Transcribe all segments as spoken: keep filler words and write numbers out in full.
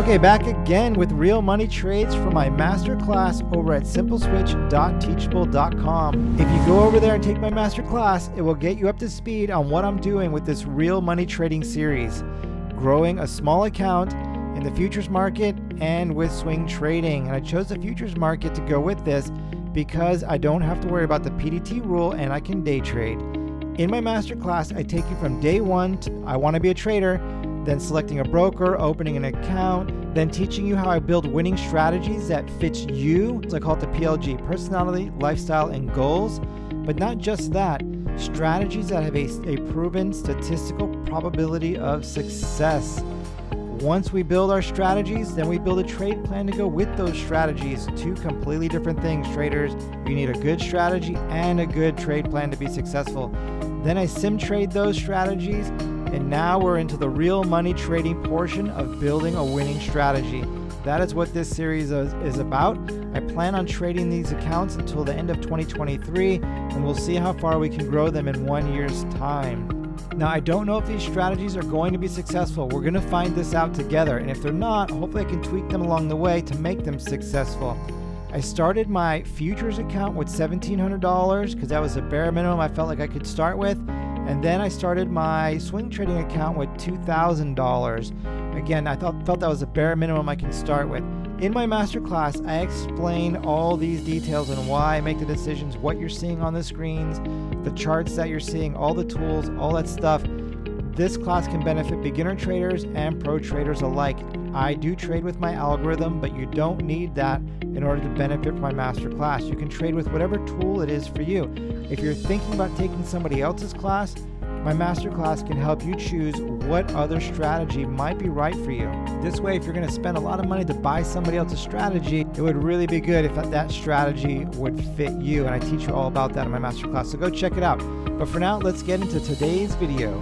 Okay, back again with real money trades for my masterclass over at simple switch dot teachable dot com. If you go over there and take my masterclass, it will get you up to speed on what I'm doing with this real money trading series, growing a small account in the futures market and with swing trading. And I chose the futures market to go with this because I don't have to worry about the P D T rule and I can day trade. In my masterclass, I take you from day one to I want to be a trader, then selecting a broker, opening an account, then teaching you how I build winning strategies that fits you. So I call it the P L G, personality, lifestyle, and goals. But not just that, strategies that have a, a proven statistical probability of success. Once we build our strategies, then we build a trade plan to go with those strategies. Two completely different things, traders. You need a good strategy and a good trade plan to be successful. Then I sim trade those strategies, and now we're into the real money trading portion of building a winning strategy. That is what this series is, is about. I plan on trading these accounts until the end of twenty twenty-three, and we'll see how far we can grow them in one year's time. Now, I don't know if these strategies are going to be successful. We're going to find this out together, and if they're not, hopefully I can tweak them along the way to make them successful. I started my futures account with seventeen hundred dollars because that was the bare minimum I felt like I could start with. And then I started my swing trading account with two thousand dollars. Again, I thought, felt that was the bare minimum I can start with. In my masterclass, I explain all these details and why I make the decisions, what you're seeing on the screens, the charts that you're seeing, all the tools, all that stuff. This class can benefit beginner traders and pro traders alike. I do trade with my algorithm, but you don't need that in order to benefit from my masterclass. You can trade with whatever tool it is for you. If you're thinking about taking somebody else's class, my masterclass can help you choose what other strategy might be right for you. This way, if you're going to spend a lot of money to buy somebody else's strategy, it would really be good if that strategy would fit you. And I teach you all about that in my masterclass, so go check it out. But for now, let's get into today's video.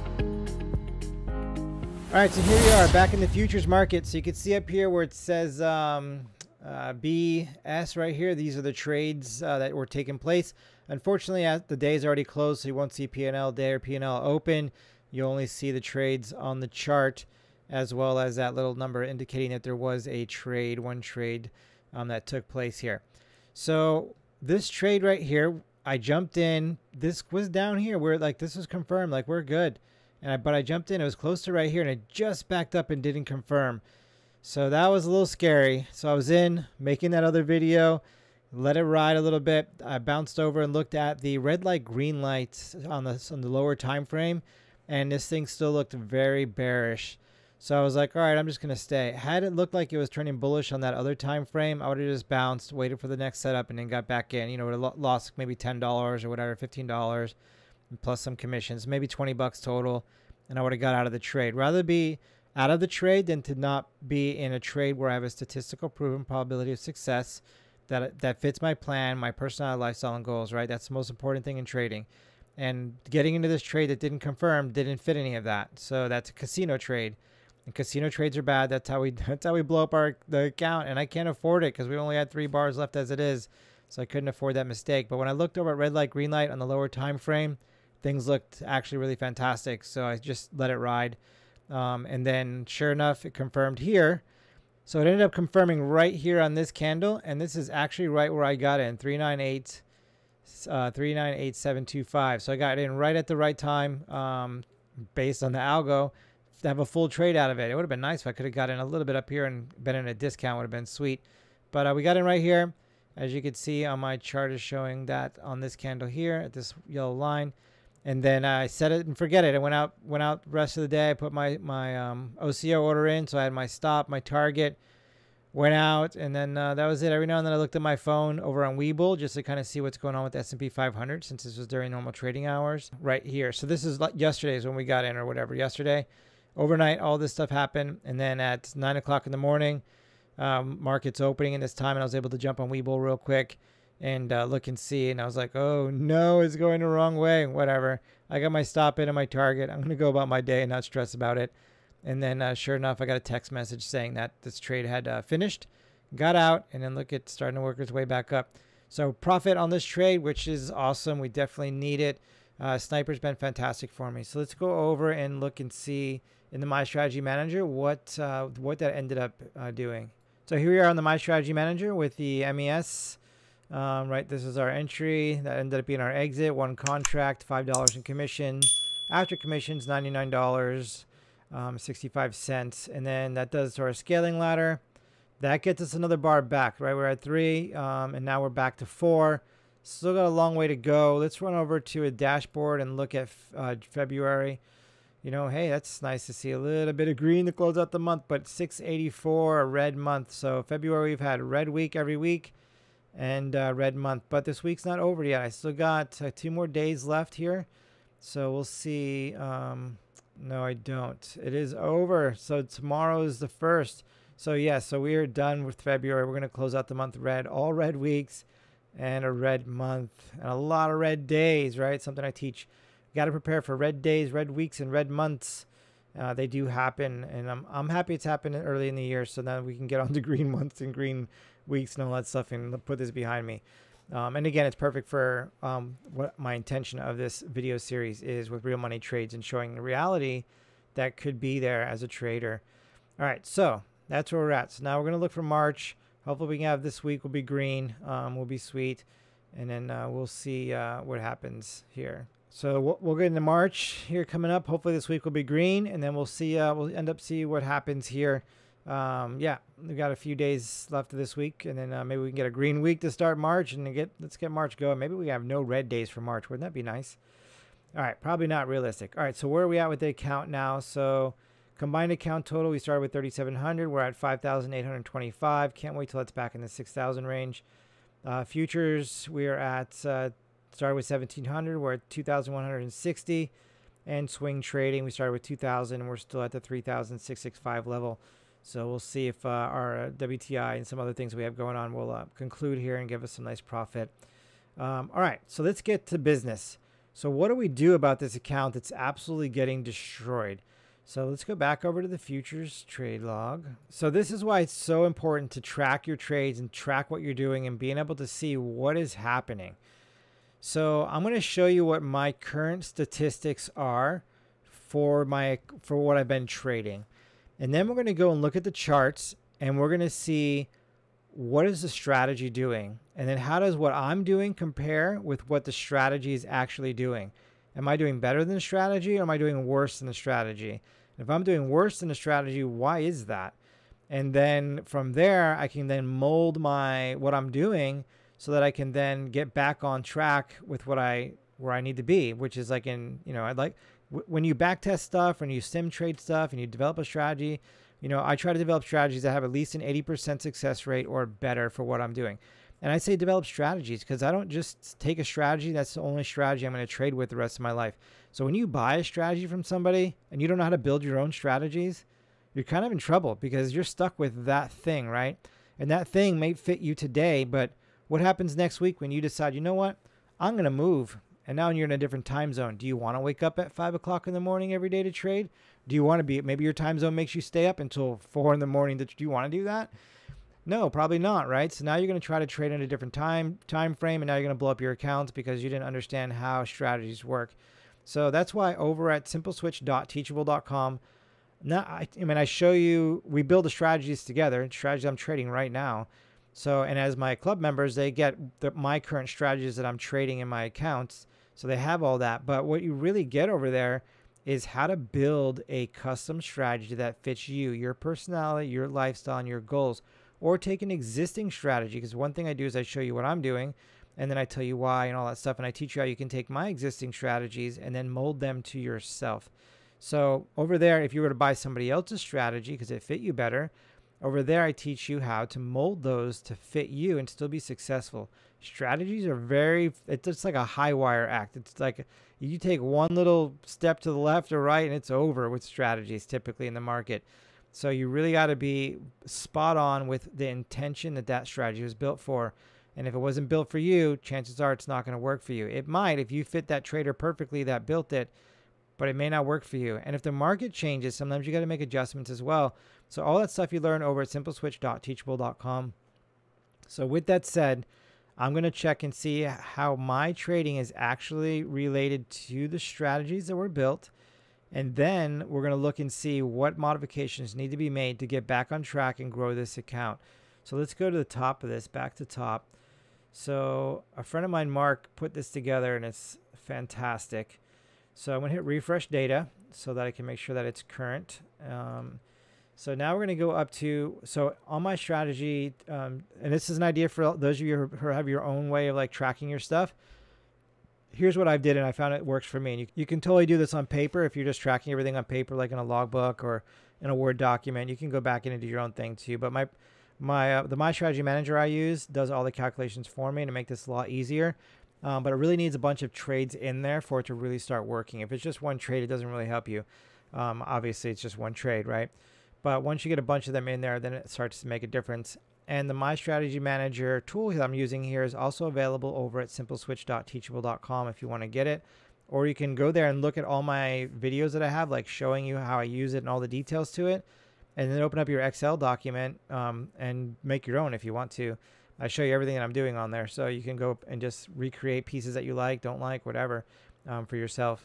All right, so here we are back in the futures market. So you can see up here where it says um, uh, B S right here. These are the trades uh, that were taking place. Unfortunately, as the day is already closed, so you won't see P and L day or P and L open. You only see the trades on the chart, as well as that little number indicating that there was a trade, one trade um, that took place here. So this trade right here, I jumped in. This was down here where like this was confirmed, like we're good. And I, but I jumped in. It was close to right here, and it just backed up and didn't confirm. So that was a little scary. So I was in making that other video. Let it ride a little bit. I bounced over and looked at the red light, green light on the on the lower time frame, and this thing still looked very bearish. So I was like, all right, I'm just gonna stay. Had it looked like it was turning bullish on that other time frame, I would have just bounced, waited for the next setup, and then got back in. You know, would have lost maybe ten dollars or whatever, fifteen dollars, plus some commissions, maybe twenty bucks total, and I would have got out of the trade. Rather be out of the trade than to not be in a trade where I have a statistical proven probability of success that that fits my plan, my personality, lifestyle, and goals, right? That's the most important thing in trading. And getting into this trade that didn't confirm didn't fit any of that. So that's a casino trade. And casino trades are bad. That's how we that's how we blow up our the account. And I can't afford it because we only had three bars left as it is. So I couldn't afford that mistake. But when I looked over at red light, green light on the lower time frame, things looked actually really fantastic. So I just let it ride. Um, and then sure enough, it confirmed here. So it ended up confirming right here on this candle, and this is actually right where I got in, three nine eight seven two five. So I got in right at the right time, um, based on the algo, to have a full trade out of it. It would have been nice if I could have got in a little bit up here and been in a discount. Would have been sweet. But uh, we got in right here. As you can see on my chart is showing that on this candle here at this yellow line. And then I set it and forget it. I went out, went out the rest of the day. I put my my um, O C O order in, so I had my stop, my target. Went out, and then uh, that was it. Every now and then I looked at my phone over on Webull just to kind of see what's going on with the S and P five hundred, since this was during normal trading hours right here. So this is like yesterday's when we got in or whatever. Yesterday, overnight, all this stuff happened, and then at nine o'clock in the morning, um, market's opening in this time, and I was able to jump on Webull real quick and uh, look and see, and I was like, oh no, it's going the wrong way. Whatever. I got my stop in and my target. I'm going to go about my day and not stress about it. And then uh, sure enough, I got a text message saying that this trade had uh, finished, got out, and then look, it's starting to work its way back up. So profit on this trade, which is awesome. We definitely need it. Uh, Sniper's been fantastic for me. So let's go over and look and see in the My Strategy Manager what uh, what that ended up uh, doing. So here we are on the My Strategy Manager with the M E S. Um, right, this is our entry. That ended up being our exit. One contract, five dollars in commission. After commissions, ninety-nine dollars, um, sixty-five cents. And then that does to our scaling ladder. That gets us another bar back, right? We're at three, um, and now we're back to four. Still got a long way to go. Let's run over to a dashboard and look at uh, February. You know, hey, that's nice to see a little bit of green to close out the month, but six eighty-four, a red month. So February, we've had red week every week and uh, red month, but this week's not over yet. I still got uh, two more days left here. So we'll see. Um, no, I don't. It is over. So tomorrow is the first. So yeah, so we are done with February. We're going to close out the month red, all red weeks and a red month and a lot of red days, right? Something I teach. Got to prepare for red days, red weeks, and red months. Uh, they do happen, and I'm I'm happy it's happening early in the year, so that we can get on to green months and green weeks and all that stuff, and put this behind me. Um, and again, it's perfect for um, what my intention of this video series is with real money trades and showing the reality that could be there as a trader. All right, so that's where we're at. So now we're gonna look for March. Hopefully, we can have this week will be green, um, will be sweet, and then uh, we'll see uh, what happens here. So we'll, we'll get into March here coming up. Hopefully this week will be green, and then we'll see. Uh, we'll end up see what happens here. Um, yeah, we've got a few days left of this week, and then uh, maybe we can get a green week to start March, and then get let's get March going. Maybe we have no red days for March. Wouldn't that be nice? All right, probably not realistic. All right, so where are we at with the account now? So combined account total, we started with thirty-seven hundred. We're at five thousand eight hundred twenty-five. Can't wait till it's back in the six thousand range. Uh, futures, we are at. Uh, Started with seventeen hundred, we're at two thousand one hundred sixty, and swing trading, we started with two thousand, and we're still at the three thousand six hundred sixty-five level. So we'll see if uh, our uh, W T I and some other things we have going on will uh, conclude here and give us some nice profit. Um, all right, so let's get to business. So what do we do about this account that's absolutely getting destroyed? So let's go back over to the futures trade log. So this is why it's so important to track your trades and track what you're doing and being able to see what is happening. So I'm going to show you what my current statistics are for my for what I've been trading. And then we're going to go and look at the charts, and we're going to see what is the strategy doing, and then how does what I'm doing compare with what the strategy is actually doing. Am I doing better than the strategy, or am I doing worse than the strategy? If I'm doing worse than the strategy, why is that? And then from there, I can then mold my what I'm doing so that I can then get back on track with what I where I need to be, which is like in, you know, I'd like w when you backtest stuff, when you sim trade stuff, and you develop a strategy, you know, I try to develop strategies that have at least an eighty percent success rate or better for what I'm doing. And I say develop strategies because I don't just take a strategy that's the only strategy I'm going to trade with the rest of my life. So when you buy a strategy from somebody and you don't know how to build your own strategies, you're kind of in trouble because you're stuck with that thing, right? And that thing may fit you today, but what happens next week when you decide, you know what, I'm going to move, and now you're in a different time zone? Do you want to wake up at five o'clock in the morning every day to trade? Do you want to be, maybe your time zone makes you stay up until four in the morning. Do you want to do that? No, probably not, right? So now you're going to try to trade in a different time time frame, and now you're going to blow up your accounts because you didn't understand how strategies work. So that's why over at simple switch dot teachable dot com, now, I, I mean, I show you, we build the strategies together, strategies I'm trading right now. So, and as my club members, they get the, my current strategies that I'm trading in my accounts. So they have all that. But what you really get over there is how to build a custom strategy that fits you, your personality, your lifestyle, and your goals. Or take an existing strategy. Because one thing I do is I show you what I'm doing, and then I tell you why and all that stuff. And I teach you how you can take my existing strategies and then mold them to yourself. So over there, if you were to buy somebody else's strategy because it fit you better, over there, I teach you how to mold those to fit you and still be successful. Strategies are very, it's just like a high wire act. It's like you take one little step to the left or right and it's over with strategies typically in the market. So you really got to be spot on with the intention that that strategy was built for. And if it wasn't built for you, chances are it's not going to work for you. It might if you fit that trader perfectly that built it, but it may not work for you. And if the market changes, sometimes you got to make adjustments as well. So all that stuff you learn over at simple switch dot teachable dot com. So with that said, I'm going to check and see how my trading is actually related to the strategies that were built. And then we're going to look and see what modifications need to be made to get back on track and grow this account. So let's go to the top of this, back to top. So a friend of mine, Mark, put this together and it's fantastic. So I'm going to hit refresh data so that I can make sure that it's current. Um, so now we're going to go up to, so on my strategy, um, and this is an idea for those of you who have your own way of like tracking your stuff. Here's what I did, and I found it works for me. And you, you can totally do this on paper if you're just tracking everything on paper, like in a logbook or in a Word document. You can go back in and do your own thing too. But my my uh, the My Strategy Manager I use does all the calculations for me to make this a lot easier. Um, but it really needs a bunch of trades in there for it to really start working. If it's just one trade, it doesn't really help you. Um, obviously, it's just one trade, right? But once you get a bunch of them in there, then it starts to make a difference. And the My Strategy Manager tool that I'm using here is also available over at simple switch dot teachable dot com if you want to get it. Or you can go there and look at all my videos that I have, like showing you how I use it and all the details to it. And then open up your Excel document um, and make your own if you want to. I show you everything that I'm doing on there. So you can go and just recreate pieces that you like, don't like, whatever, um, for yourself.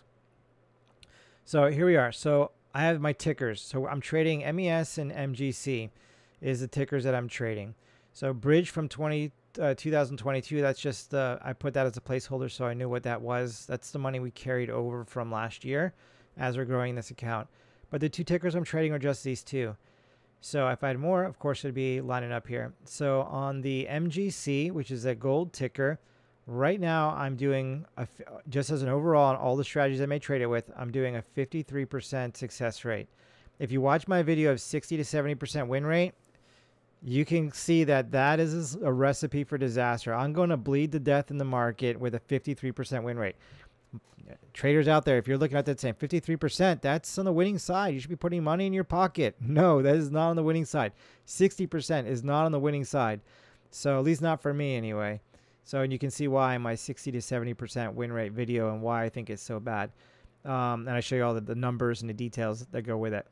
So here we are. So I have my tickers. So I'm trading M E S and M G C is the tickers that I'm trading. So bridge from twenty, uh, two thousand twenty-two, that's just, uh, I put that as a placeholder so I knew what that was. That's the money we carried over from last year as we're growing this account. But the two tickers I'm trading are just these two. So if I had more, of course, it'd be lining up here. So on the M G C, which is a gold ticker, right now I'm doing, a, just as an overall on all the strategies I may trade it with, I'm doing a fifty-three percent success rate. If you watch my video of sixty to seventy percent win rate, you can see that that is a recipe for disaster. I'm going to bleed to death in the market with a fifty-three percent win rate. Traders out there, if you're looking at that saying fifty-three percent, that's on the winning side. You should be putting money in your pocket. No, that is not on the winning side. sixty percent is not on the winning side. So at least not for me anyway. So you can see why my sixty to seventy percent win rate video and why I think it's so bad. Um, and I show you all the, the numbers and the details that go with it.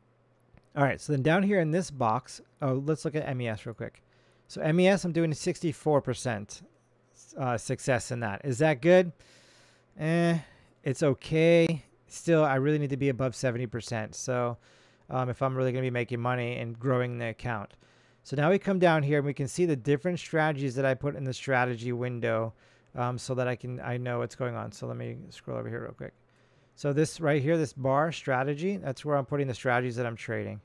All right, so then down here in this box, oh, let's look at M E S real quick. So M E S, I'm doing sixty-four percent uh, success in that. Is that good? Eh, it's okay. Still, I really need to be above seventy percent. So um, if I'm really going to be making money and growing the account. So now we come down here and we can see the different strategies that I put in the strategy window um, so that I can I know what's going on. So let me scroll over here real quick. So this right here, this bar strategy, that's where I'm putting the strategies that I'm trading.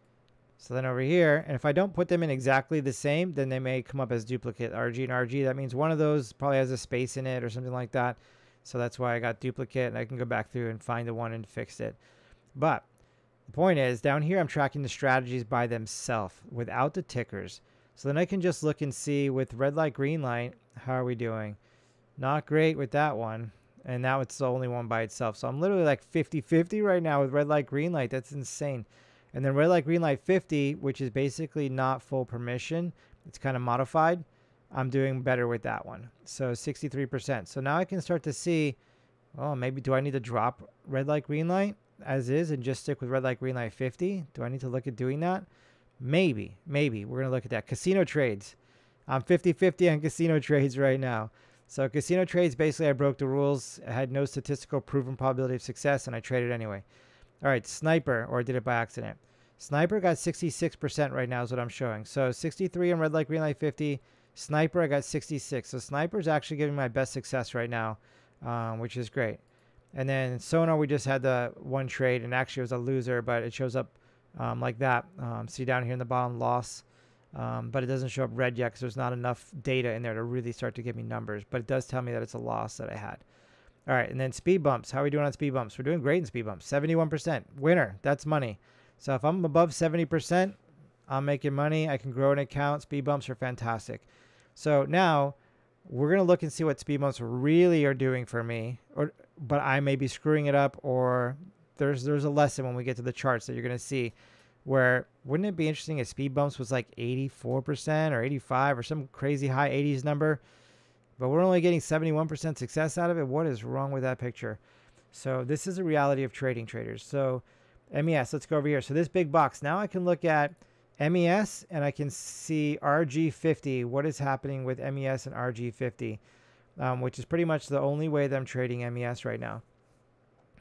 So then over here, and if I don't put them in exactly the same, then they may come up as duplicate R G and R G. That means one of those probably has a space in it or something like that. So that's why I got duplicate, and I can go back through and find the one and fix it. But the point is, down here I'm tracking the strategies by themselves without the tickers. So then I can just look and see with red light, green light, how are we doing? Not great with that one. And now it's the only one by itself. So I'm literally like fifty fifty right now with red light, green light. That's insane. And then red light, green light fifty, which is basically not full permission. It's kind of modified. I'm doing better with that one. So sixty-three percent. So now I can start to see, oh, maybe do I need to drop red light, green light as is and just stick with red light, green light fifty? Do I need to look at doing that? Maybe, maybe. We're going to look at that. Casino trades. I'm fifty fifty on casino trades right now. So casino trades, basically I broke the rules. I had no statistical proven probability of success and I traded anyway. All right, sniper, or I did it by accident. Sniper got sixty-six percent right now is what I'm showing. So sixty-three on red light, green light fifty. Sniper, I got sixty-six. So Sniper is actually giving my best success right now, um, which is great. And then Sonar, we just had the one trade, and actually it was a loser, but it shows up um, like that. Um, see down here in the bottom, loss. Um, but it doesn't show up red yet because there's not enough data in there to really start to give me numbers. But it does tell me that it's a loss that I had. All right, and then speed bumps. How are we doing on speed bumps? We're doing great in speed bumps. seventy-one percent. Winner. That's money. So if I'm above seventy percent, I'm making money. I can grow an account. Speed bumps are fantastic. So now we're going to look and see what speed bumps really are doing for me. Or, but I may be screwing it up, or there's, there's a lesson when we get to the charts that you're going to see. Where wouldn't it be interesting if speed bumps was like eighty-four percent or eighty-five or some crazy high eighties number, but we're only getting seventy-one percent success out of it? What is wrong with that picture? So this is a reality of trading, traders. So M E S, let's go over here. So this big box, now I can look at M E S and I can see R G fifty. What is happening with M E S and R G fifty, um, which is pretty much the only way that I'm trading M E S right now.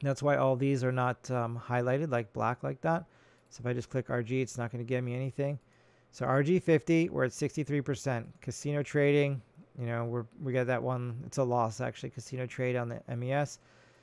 That's why all these are not um, highlighted like black like that. So if I just click R G, it's not going to give me anything. So R G fifty, we're at sixty-three percent. Casino trading, you know, we're, we got that one. It's a loss, actually. Casino trade on the M E S.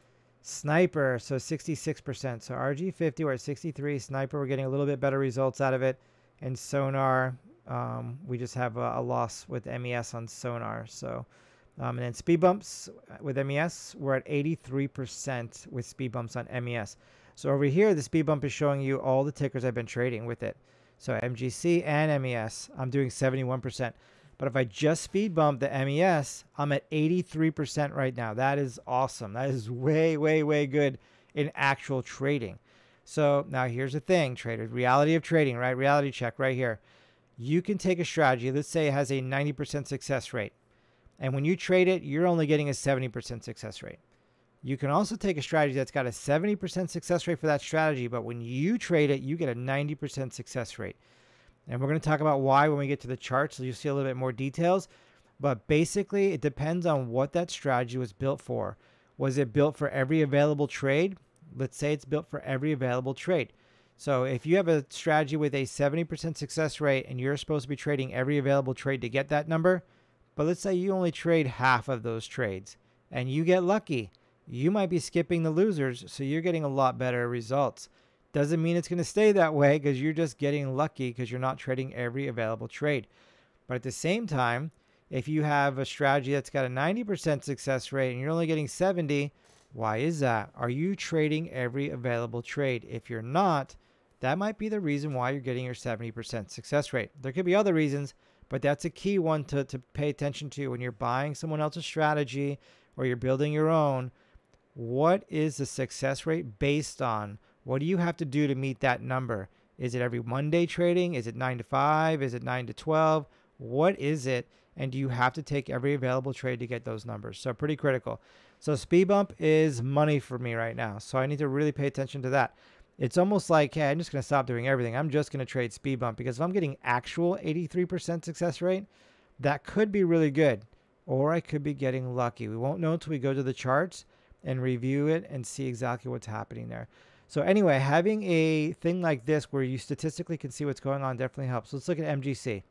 Sniper, so sixty-six percent. So R G fifty, we're at sixty-three. Sniper, we're getting a little bit better results out of it. And Sonar, um, we just have a, a loss with M E S on Sonar. So, um, and then speed bumps with M E S, we're at eighty-three percent with speed bumps on M E S. So over here, the speed bump is showing you all the tickers I've been trading with it. So M G C and M E S, I'm doing seventy-one percent. But if I just speed bump the M E S, I'm at eighty-three percent right now. That is awesome. That is way, way, way good in actual trading. So now here's the thing, traders. Reality of trading, right? Reality check right here. You can take a strategy, let's say it has a ninety percent success rate. And when you trade it, you're only getting a seventy percent success rate. You can also take a strategy that's got a seventy percent success rate for that strategy, but when you trade it, you get a ninety percent success rate. And we're going to talk about why when we get to the charts, so you'll see a little bit more details. But basically, it depends on what that strategy was built for. Was it built for every available trade? Let's say it's built for every available trade. So if you have a strategy with a seventy percent success rate and you're supposed to be trading every available trade to get that number, but let's say you only trade half of those trades and you get lucky, you might be skipping the losers, so you're getting a lot better results. Doesn't mean it's going to stay that way because you're just getting lucky because you're not trading every available trade. But at the same time, if you have a strategy that's got a ninety percent success rate and you're only getting seventy, why is that? Are you trading every available trade? If you're not, that might be the reason why you're getting your seventy percent success rate. There could be other reasons, but that's a key one to, to pay attention to when you're buying someone else's strategy or you're building your own. What is the success rate based on? What do you have to do to meet that number? Is it every Monday trading? Is it nine to five? Is it nine to twelve? What is it? And do you have to take every available trade to get those numbers? So pretty critical. So speed bump is money for me right now. So I need to really pay attention to that. It's almost like, hey, I'm just going to stop doing everything. I'm just going to trade speed bump because if I'm getting actual eighty-three percent success rate, that could be really good. Or I could be getting lucky. We won't know until we go to the charts and review it and see exactly what's happening there. So anyway, having a thing like this where you statistically can see what's going on definitely helps. Let's look at M G C.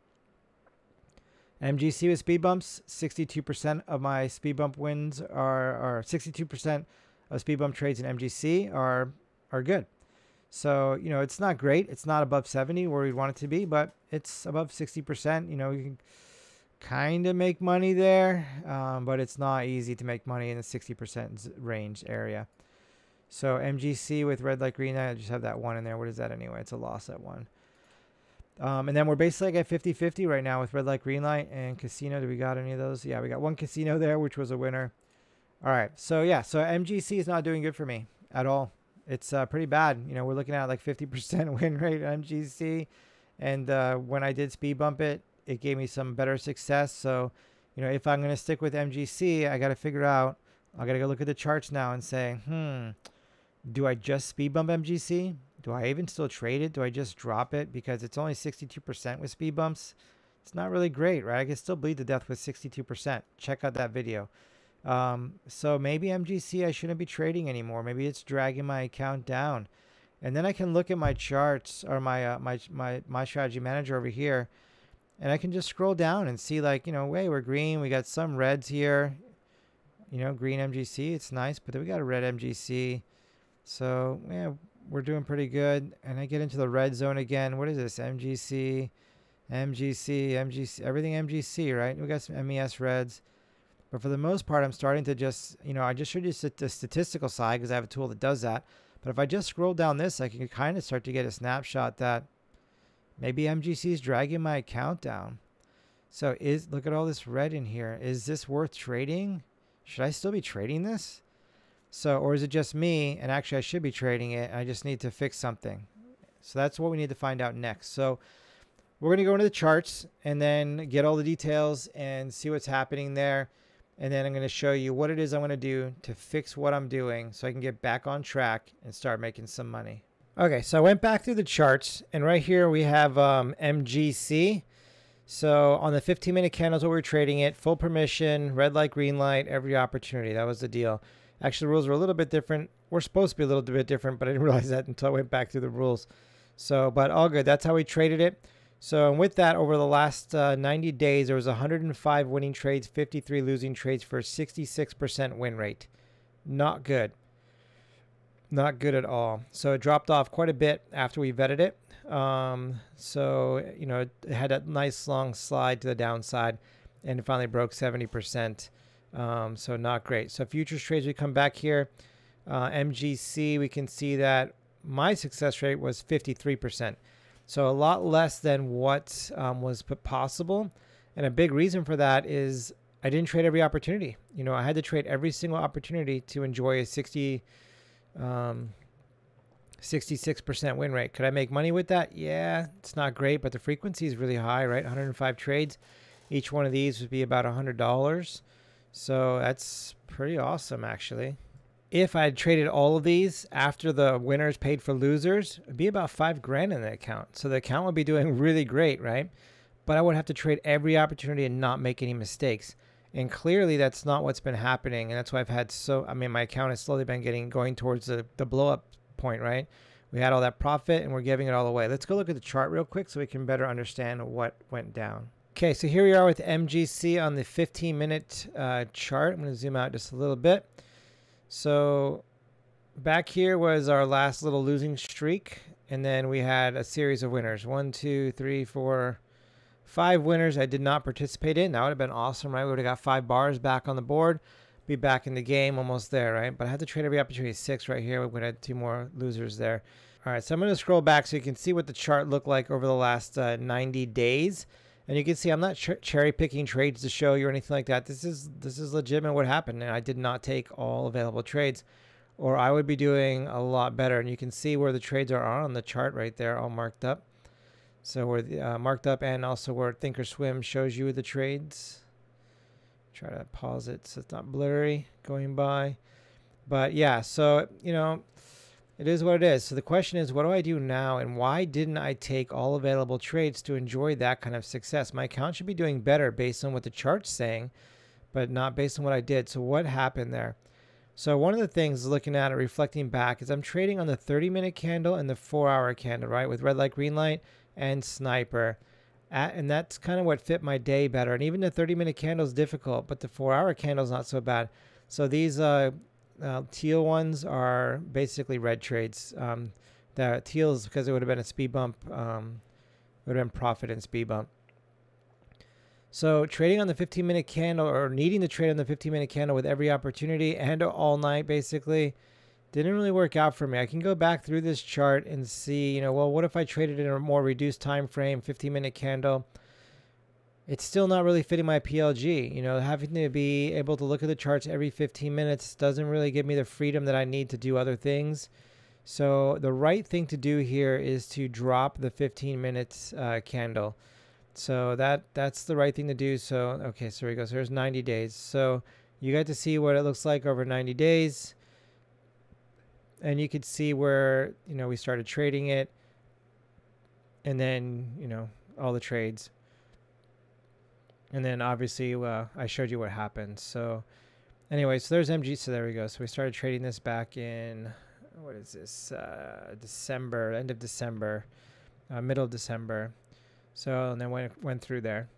M G C with speed bumps, sixty-two percent of my speed bump wins are, or sixty-two percent of speed bump trades in M G C are, are good. So, you know, it's not great. It's not above seventy where we'd want it to be, but it's above sixty percent. You know, you can kind of make money there, um, but it's not easy to make money in the sixty percent range area. So M G C with red light, green light, I just have that one in there. What is that anyway? It's a loss at one. Um, and then we're basically like at fifty fifty right now with red light, green light, and casino. Do we got any of those? Yeah, we got one casino there, which was a winner. All right. So yeah, so M G C is not doing good for me at all. It's uh, pretty bad. You know, we're looking at like fifty percent win rate on M G C. And uh, when I did speed bump it, it gave me some better success. So, you know, if I'm going to stick with M G C, I got to figure out, I got to go look at the charts now and say, hmm, do I just speed bump M G C? Do I even still trade it? Do I just drop it? Because it's only sixty-two percent with speed bumps. It's not really great, right? I can still bleed to death with sixty-two percent. Check out that video. Um, so maybe M G C I shouldn't be trading anymore. Maybe it's dragging my account down. And then I can look at my charts or my, uh, my, my, my strategy manager over here. And I can just scroll down and see like, you know, hey, we're green. We got some reds here. You know, green M G C. It's nice. But then we got a red M G C. So, yeah, we're doing pretty good. And I get into the red zone again. What is this? M G C, M G C, M G C, everything M G C, right? We got some M E S reds. But for the most part, I'm starting to just, you know, I just showed you the statistical side because I have a tool that does that. But if I just scroll down this, I can kind of start to get a snapshot that maybe M G C is dragging my account down. So is, look at all this red in here. Is this worth trading? Should I still be trading this? So, or is it just me? And actually I should be trading it. I just need to fix something. So that's what we need to find out next. So we're going to go into the charts and then get all the details and see what's happening there. And then I'm going to show you what it is I'm going to do to fix what I'm doing so I can get back on track and start making some money. Okay, so I went back through the charts, and right here we have um, M G C. So on the fifteen minute candles, what we're trading it, full permission, red light, green light, every opportunity. That was the deal. Actually, the rules were a little bit different. We're supposed to be a little bit different, but I didn't realize that until I went back through the rules. So, but all good. That's how we traded it. So, and with that, over the last uh, ninety days, there was one hundred five winning trades, fifty-three losing trades for a sixty-six percent win rate. Not good. Not good at all. So it dropped off quite a bit after we vetted it. Um, so, you know, it had a nice long slide to the downside, and it finally broke seventy percent. Um, so not great. So futures trades, we come back here. Uh, M G C, we can see that my success rate was fifty-three percent. So a lot less than what um, was possible. And a big reason for that is I didn't trade every opportunity. You know, I had to trade every single opportunity to enjoy a sixty, um, sixty-six percent win rate. Could I make money with that? Yeah, it's not great, but the frequency is really high, right? one hundred five trades. Each one of these would be about one hundred dollars. So that's pretty awesome, actually. If I had traded all of these after the winners paid for losers, it'd be about five grand in the account. So the account would be doing really great, right? But I would have to trade every opportunity and not make any mistakes. And clearly that's not what's been happening. And that's why I've had so, I mean, my account has slowly been getting, going towards the, the blow up point, right? We had all that profit and we're giving it all away. Let's go look at the chart real quick so we can better understand what went down. Okay, so here we are with M G C on the fifteen minute uh, chart. I'm going to zoom out just a little bit. So back here was our last little losing streak. And then we had a series of winners. One, two, three, four, five winners I did not participate in. That would have been awesome, right? We would have got five bars back on the board. Be back in the game, almost there, right? But I had to trade every opportunity. Six right here. We would have had two more losers there. All right, so I'm going to scroll back so you can see what the chart looked like over the last uh, ninety days. And you can see I'm not ch cherry picking trades to show you or anything like that. This is this is legitimate what happened. And I did not take all available trades, or I would be doing a lot better. And you can see where the trades are on the chart right there, all marked up. So we're uh, marked up, and also where Thinkorswim shows you the trades. Try to pause it so it's not blurry going by. But yeah, so, you know, it is what it is. So the question is, what do I do now, and why didn't I take all available trades to enjoy that kind of success? My account should be doing better based on what the chart's saying, but not based on what I did. So what happened there? So one of the things looking at it, reflecting back, is I'm trading on the thirty minute candle and the four hour candle, right? With red light, green light, and sniper. At, and that's kind of what fit my day better. And even the thirty minute candle is difficult, but the four hour candle is not so bad. So these uh, uh, teal ones are basically red trades. Um, the teal is because it would have been a speed bump. Um, it would have been profit and speed bump. So trading on the fifteen minute candle, or needing to trade on the fifteen minute candle with every opportunity and all night basically, didn't really work out for me. I can go back through this chart and see, you know, well, what if I traded in a more reduced time frame, fifteen minute candle? It's still not really fitting my P L G. You know, having to be able to look at the charts every fifteen minutes doesn't really give me the freedom that I need to do other things. So the right thing to do here is to drop the fifteen minutes uh, candle. So that that's the right thing to do. So, okay, so here we go. So there's ninety days. So you got to see what it looks like over ninety days. And you could see where, you know, we started trading it. And then, you know, all the trades. And then obviously uh, I showed you what happened. So anyway, so there's M G. So there we go. So we started trading this back in, what is this? Uh, December, end of December, uh, middle of December. So, and then went, went through there.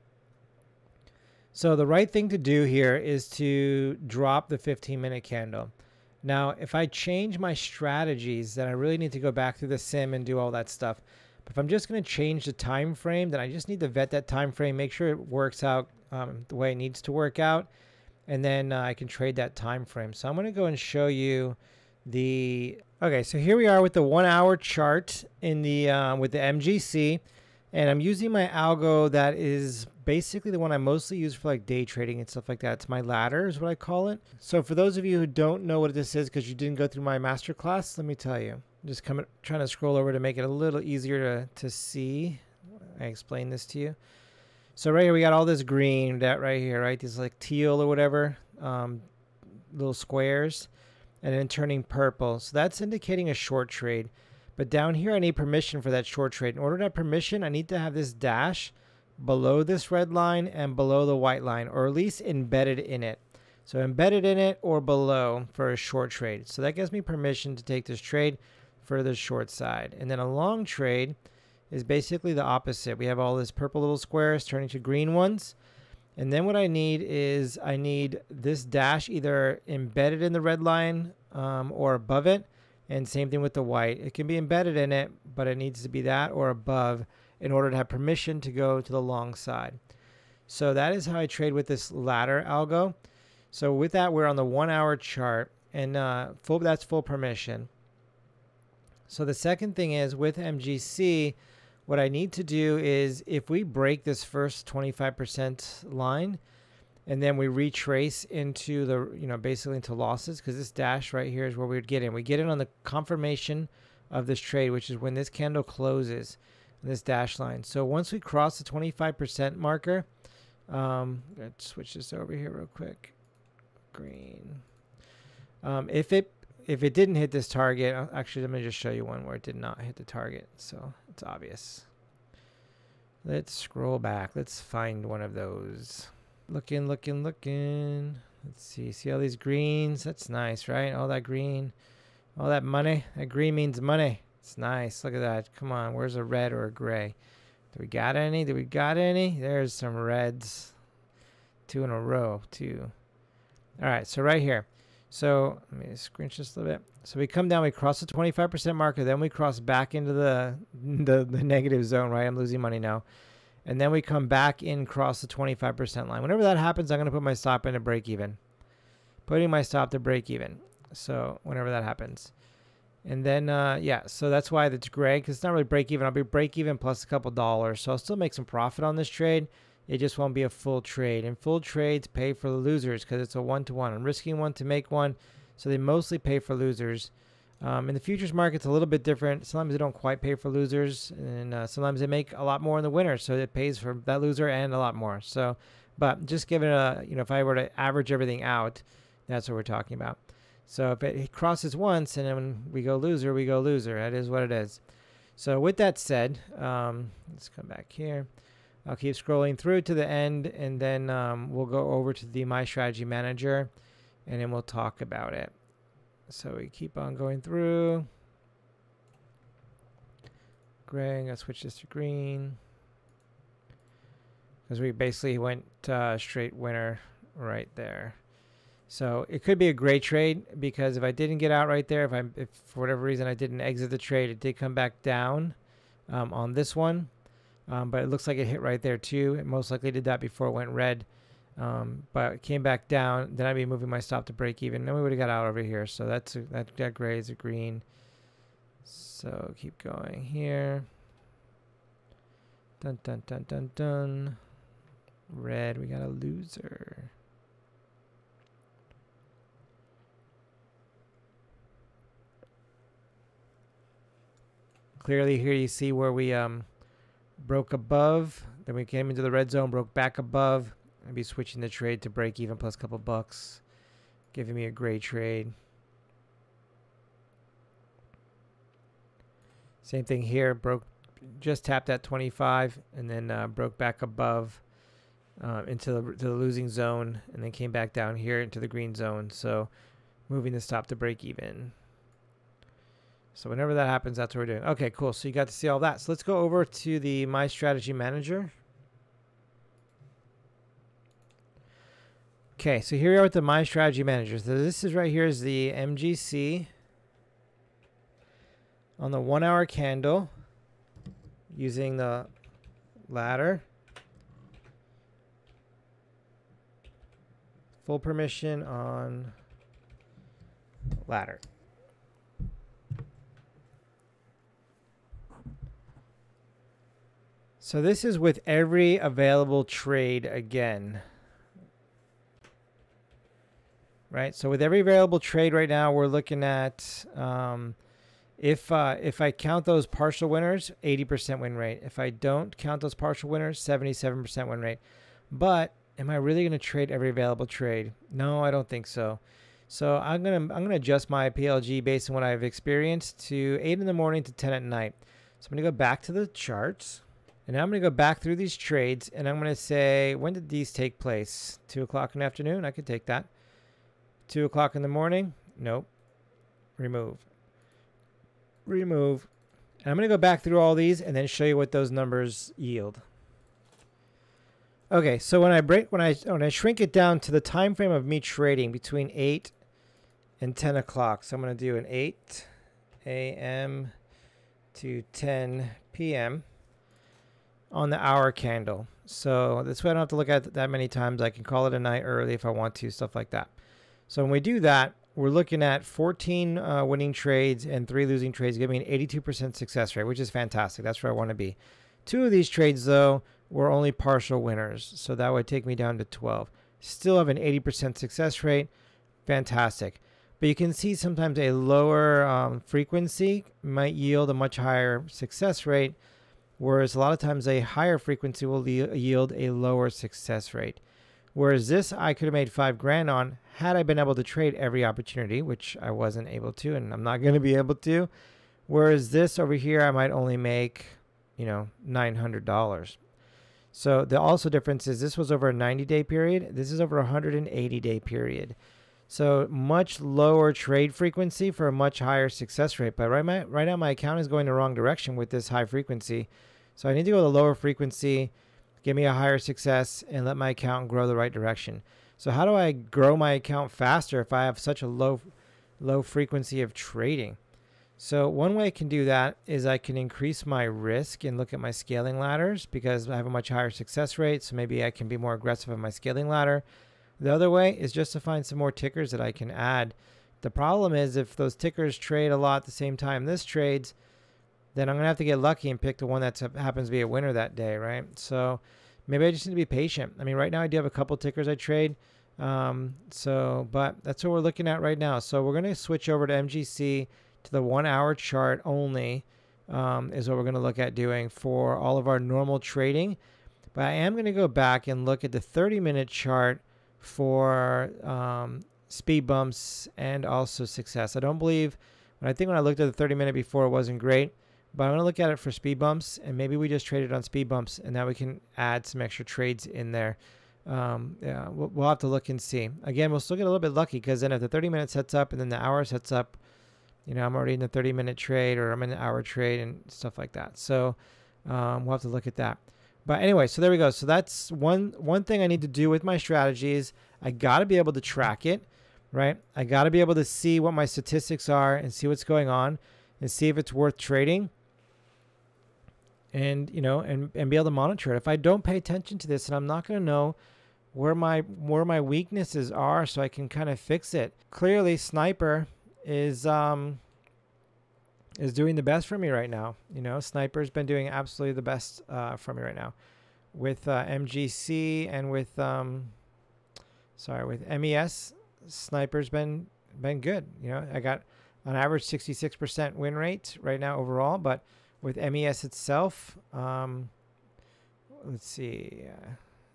So the right thing to do here is to drop the fifteen minute candle. Now, if I change my strategies, then I really need to go back through the sim and do all that stuff. But if I'm just going to change the time frame, then I just need to vet that time frame, make sure it works out um, the way it needs to work out, and then uh, I can trade that time frame. So I'm going to go and show you the. Okay, so here we are with the one hour chart in the uh, with the M G C, and I'm using my algo that is basically the one I mostly use for like day trading and stuff like that. It's my ladder is what I call it. So for those of you who don't know what this is because you didn't go through my masterclass, let me tell you. I'm just coming, trying to scroll over to make it a little easier to, to see. I explain this to you. So right here we got all this green, that right here, right? These like teal or whatever, um, little squares, and then turning purple. So that's indicating a short trade. But down here I need permission for that short trade. In order to have permission, I need to have this dash below this red line and below the white line, or at least embedded in it. So embedded in it or below for a short trade. So that gives me permission to take this trade for the short side. And then a long trade is basically the opposite. We have all this purple little squares turning to green ones. And then what I need is I need this dash either embedded in the red line um, or above it. And same thing with the white. It can be embedded in it, but it needs to be that or above in order to have permission to go to the long side. So that is how I trade with this ladder algo. So with that, we're on the one hour chart, and uh, full, that's full permission. So the second thing is with M G C, what I need to do is if we break this first twenty-five percent line and then we retrace into the, you know, basically into losses, because this dash right here is where we would get in. We get in on the confirmation of this trade, which is when this candle closes in this dash line. So once we cross the twenty-five percent marker, um, let's switch this over here real quick. Green. Um, if it if it didn't hit this target, actually, let me just show you one where it did not hit the target. So it's obvious. Let's scroll back. Let's find one of those. Looking, looking, looking. Let's see. See all these greens? That's nice, right? All that green. All that money. That green means money. It's nice. Look at that. Come on. Where's a red or a gray? Do we got any? Do we got any? There's some reds. Two in a row, too. All right. So right here. So let me scrunch this a little bit. So we come down, we cross the twenty-five percent marker, then we cross back into the, the, the negative zone, right? I'm losing money now. And then we come back in, cross the twenty-five percent line. Whenever that happens, I'm going to put my stop in to break even. Putting my stop to break even. So whenever that happens. And then, uh, yeah, so that's why it's gray, because it's not really break even. I'll be break even plus a couple dollars. So I'll still make some profit on this trade. It just won't be a full trade. And full trades pay for the losers because it's a one-to-one. I'm risking one to make one, so they mostly pay for losers. Um, in the futures market, it's a little bit different. Sometimes they don't quite pay for losers, and uh, sometimes they make a lot more in the winner, so it pays for that loser and a lot more. So, but just given a, you know, if I were to average everything out, that's what we're talking about. So if it crosses once and then when we go loser, we go loser. That is what it is. So with that said, um, let's come back here. I'll keep scrolling through to the end, and then um, we'll go over to the My Strategy Manager, and then we'll talk about it. So we keep on going through. Gray, I'm going to switch this to green. Because we basically went uh, straight winner right there. So it could be a gray trade, because if I didn't get out right there, if, I, if for whatever reason I didn't exit the trade, it did come back down um, on this one. Um, but it looks like it hit right there too. It most likely did that before it went red. Um, but it came back down. Then I'd be moving my stop to break even. Then we would have got out over here. So that's a, that, that gray is a green. So keep going here. Dun, dun, dun, dun, dun. Red, we got a loser. Clearly here you see where we um, broke above. Then we came into the red zone, broke back above. I'd be switching the trade to break even plus a couple bucks, giving me a great trade. Same thing here, broke, just tapped at twenty-five and then uh, broke back above uh, into the, to the losing zone, and then came back down here into the green zone. So moving the stop to break even. So whenever that happens, that's what we're doing. Okay, cool. So you got to see all that. So let's go over to the My Strategy Manager. Okay, so here we are with the My Strategy Manager. So this is right here is the M G C on the one hour candle using the ladder. Full permission on ladder. So this is with every available trade again. Right, so with every available trade right now, we're looking at, um, if uh, if I count those partial winners, eighty percent win rate. If I don't count those partial winners, seventy-seven percent win rate. But am I really going to trade every available trade? No, I don't think so. So I'm gonna I'm gonna adjust my P L G based on what I've experienced to eight in the morning to ten at night. So I'm gonna go back to the charts, and now I'm gonna go back through these trades, and I'm gonna say, when did these take place? Two o'clock in the afternoon. I could take that. two o'clock in the morning. Nope. Remove. Remove. And I'm going to go back through all these and then show you what those numbers yield. Okay, so when I break, when I when I shrink it down to the time frame of me trading between eight and ten o'clock, so I'm going to do an eight A M to ten P M on the hour candle. So this way I don't have to look at it that many times. I can call it a night early if I want to, stuff like that. So when we do that, we're looking at fourteen uh, winning trades and three losing trades, giving me an eighty-two percent success rate, which is fantastic. That's where I want to be. Two of these trades, though, were only partial winners, so that would take me down to twelve. Still have an eighty percent success rate. Fantastic. But you can see sometimes a lower um, frequency might yield a much higher success rate, whereas a lot of times a higher frequency will yield a lower success rate. Whereas this I could have made five grand on had I been able to trade every opportunity, which I wasn't able to, and I'm not going to be able to. Whereas this over here, I might only make, you know, nine hundred dollars. So the also difference is this was over a ninety day period. This is over a one hundred eighty day period. So much lower trade frequency for a much higher success rate. But right, my, right now my account is going the wrong direction with this high frequency. So I need to go to lower frequency, give me a higher success, and let my account grow the right direction. So how do I grow my account faster if I have such a low, low frequency of trading? So one way I can do that is I can increase my risk and look at my scaling ladders because I have a much higher success rate. So maybe I can be more aggressive on my scaling ladder. The other way is just to find some more tickers that I can add. The problem is if those tickers trade a lot at the same time this trades, then I'm going to have to get lucky and pick the one that happens to be a winner that day, right? So maybe I just need to be patient. I mean, right now I do have a couple tickers I trade. Um, so, but that's what we're looking at right now. So we're going to switch over to M G C to the one hour chart only um, is what we're going to look at doing for all of our normal trading. But I am going to go back and look at the thirty minute chart for um, speed bumps and also success. I don't believe, when I think when I looked at the thirty minute before, it wasn't great. But I'm going to look at it for speed bumps, and maybe we just traded on speed bumps, and now we can add some extra trades in there. Um, yeah, we'll, we'll have to look and see. Again, we'll still get a little bit lucky because then if the thirty minute sets up and then the hour sets up, you know, I'm already in the thirty minute trade or I'm in the hour trade and stuff like that. So um, we'll have to look at that. But anyway, so there we go. So that's one one thing I need to do with my strategies. I got to be able to track it, right? I got to be able to see what my statistics are and see what's going on and see if it's worth trading. And, you know, and, and be able to monitor it. If I don't pay attention to this, and I'm not going to know where my where my weaknesses are so I can kind of fix it. Clearly, Sniper is um is doing the best for me right now. You know, Sniper's been doing absolutely the best uh, for me right now. With uh, M G C and with um sorry, with M E S, Sniper's been been good. You know, I got on average sixty-six percent win rate right now overall, but with M E S itself, um, let's see. Uh,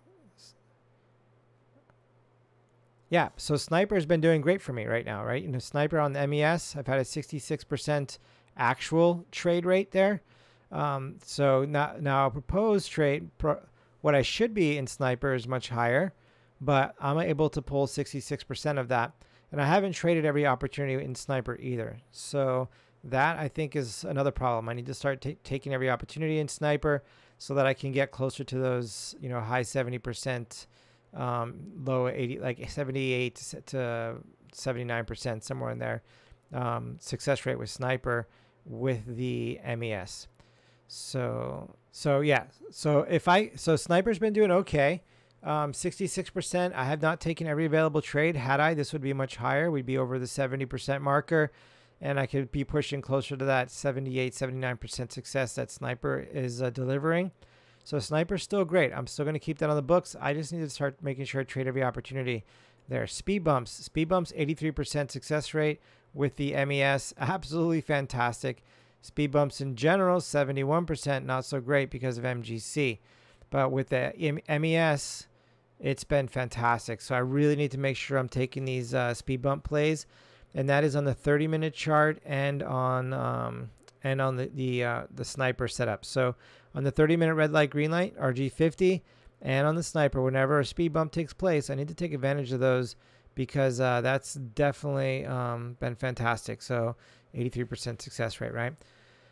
yeah, so Sniper's been doing great for me right now, right? You know, Sniper on the M E S, I've had a sixty-six percent actual trade rate there. Um, so now, now proposed trade, pro, what I should be in Sniper is much higher, but I'm able to pull sixty-six percent of that. And I haven't traded every opportunity in Sniper either. So that I think is another problem. I need to start taking every opportunity in Sniper so that I can get closer to those, you know, high seventy percent, um, low eighty, like seventy-eight to seventy-nine percent, somewhere in there, um, success rate with Sniper with the M E S. So, so yeah, so if I, so Sniper's been doing okay. Um, sixty-six percent. I have not taken every available trade. Had I, this would be much higher. We'd be over the seventy percent marker. And I could be pushing closer to that seventy-eight, seventy-nine percent success that Sniper is uh, delivering. So Sniper's still great. I'm still going to keep that on the books. I just need to start making sure I trade every opportunity there. Speed bumps. Speed bumps, eighty-three percent success rate with the M E S. Absolutely fantastic. Speed bumps in general, seventy-one percent. Not so great because of M G C. But with the M E S, it's been fantastic. So I really need to make sure I'm taking these uh, speed bump plays. And that is on the thirty minute chart and on um, and on the the, uh, the Sniper setup. So on the thirty minute red light, green light, R G fifty, and on the Sniper, whenever a speed bump takes place, I need to take advantage of those because uh, that's definitely um, been fantastic. So eighty-three percent success rate, right?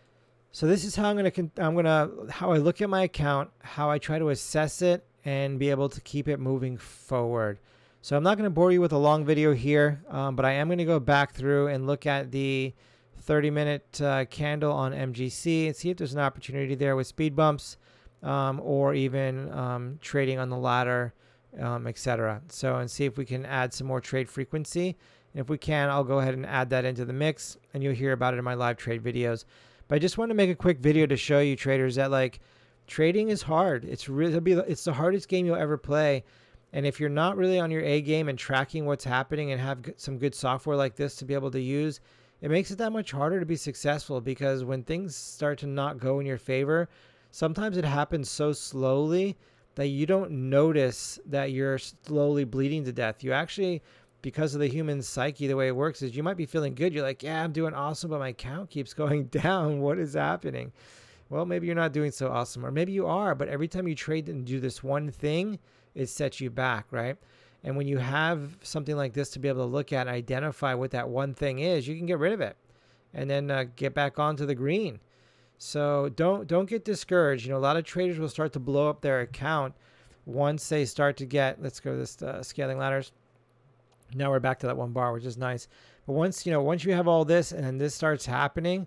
So this is how I'm gonna I'm gonna how I look at my account, how I try to assess it, and be able to keep it moving forward. So I'm not gonna bore you with a long video here, um, but I am gonna go back through and look at the thirty minute uh, candle on M G C and see if there's an opportunity there with speed bumps, um, or even um, trading on the ladder, um, et cetera. So and see if we can add some more trade frequency. And if we can, I'll go ahead and add that into the mix, and you'll hear about it in my live trade videos. But I just want to make a quick video to show you traders that like trading is hard. It's really it'll be it's the hardest game you'll ever play. And if you're not really on your A game and tracking what's happening and have some good software like this to be able to use, it makes it that much harder to be successful, because when things start to not go in your favor, sometimes it happens so slowly that you don't notice that you're slowly bleeding to death. You actually, because of the human psyche, the way it works is you might be feeling good. You're like, yeah, I'm doing awesome, but my count keeps going down. What is happening? Well, maybe you're not doing so awesome, or maybe you are, but every time you trade and do this one thing, it sets you back, right? And when you have something like this to be able to look at and identify what that one thing is, you can get rid of it and then uh, get back onto the green. So don't don't get discouraged. You know, a lot of traders will start to blow up their account once they start to get, let's go to this uh, scaling ladders. Now we're back to that one bar, which is nice. But once, you know, once you have all this and then this starts happening,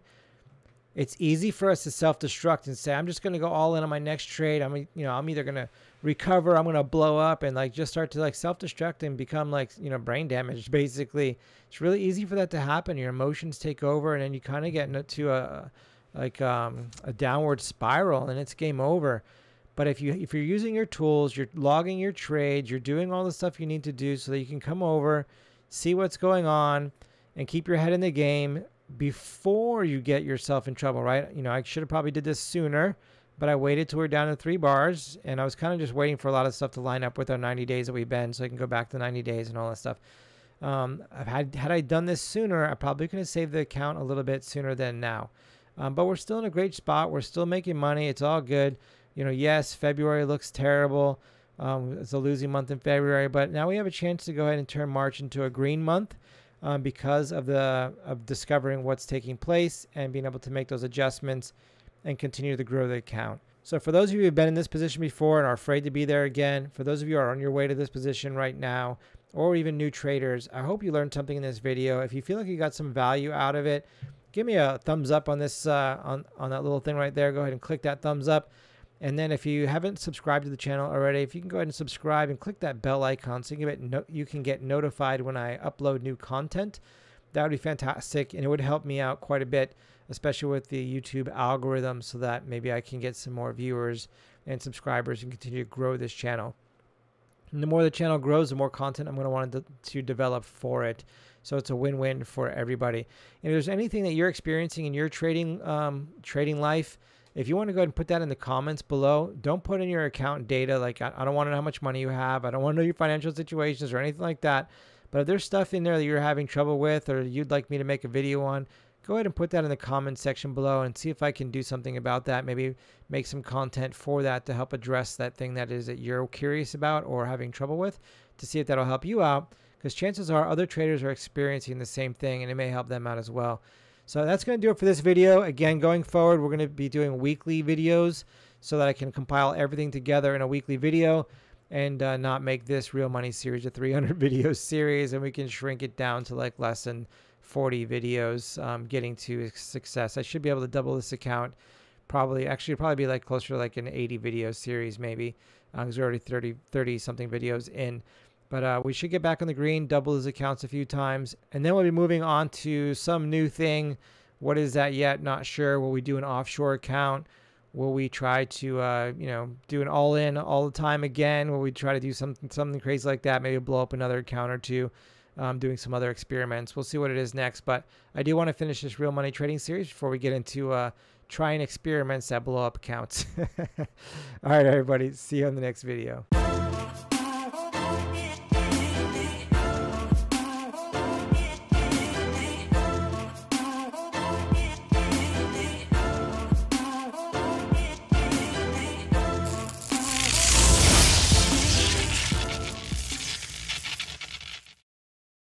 it's easy for us to self-destruct and say, I'm just going to go all in on my next trade. I'm, you know, I'm either going to recover, I'm going to blow up, and like just start to like self-destruct and become like, you know, brain damaged. Basically, it's really easy for that to happen. Your emotions take over, and then you kind of get into a like um, a downward spiral, and it's game over. But if you if you're using your tools, you're logging your trades, you're doing all the stuff you need to do so that you can come over, see what's going on, and keep your head in the game before you get yourself in trouble, right? You know, I should have probably did this sooner, but I waited till we're down to three bars, and I was kind of just waiting for a lot of stuff to line up with our ninety days that we've been, so I can go back to ninety days and all that stuff. Um, I've had had I done this sooner, I probably could have saved the account a little bit sooner than now. Um, but we're still in a great spot. We're still making money. It's all good. You know, yes, February looks terrible. Um, it's a losing month in February, but now we have a chance to go ahead and turn March into a green month. Um, because of the of discovering what's taking place and being able to make those adjustments and continue to grow the account. So for those of you who've been in this position before and are afraid to be there again, for those of you who are on your way to this position right now, or even new traders, I hope you learned something in this video. If you feel like you got some value out of it, give me a thumbs up on this uh, on, on that little thing right there. Go ahead and click that thumbs up. And then if you haven't subscribed to the channel already, if you can go ahead and subscribe and click that bell icon so you can get, no you can get notified when I upload new content, that would be fantastic. And it would help me out quite a bit, especially with the YouTube algorithm, so that maybe I can get some more viewers and subscribers and continue to grow this channel. And the more the channel grows, the more content I'm going to want to, to develop for it. So it's a win-win for everybody. And if there's anything that you're experiencing in your trading um, trading life, if you want to go ahead and put that in the comments below, don't put in your account data. Like, I, I don't want to know how much money you have. I don't want to know your financial situations or anything like that. But if there's stuff in there that you're having trouble with or you'd like me to make a video on, go ahead and put that in the comments section below and see if I can do something about that. Maybe make some content for that to help address that thing that is that you're curious about or having trouble with, to see if that'll help you out. Because chances are other traders are experiencing the same thing and it may help them out as well. So that's going to do it for this video. Again, going forward, we're going to be doing weekly videos so that I can compile everything together in a weekly video and uh, not make this Real Money series a three hundred video series, and we can shrink it down to like less than forty videos, um, getting to success. I should be able to double this account. Probably, actually, it'll probably be like closer to like an eighty video series maybe, because uh, we're already thirty, thirty something videos in. But uh, we should get back on the green, double his accounts a few times, and then we'll be moving on to some new thing. What is that yet? Not sure. Will we do an offshore account? Will we try to, uh, you know, do an all-in all the time again? Will we try to do something something crazy like that? Maybe blow up another account or two, um, doing some other experiments. We'll see what it is next. But I do want to finish this real money trading series before we get into uh, trying experiments that blow up accounts. All right, everybody. See you on the next video.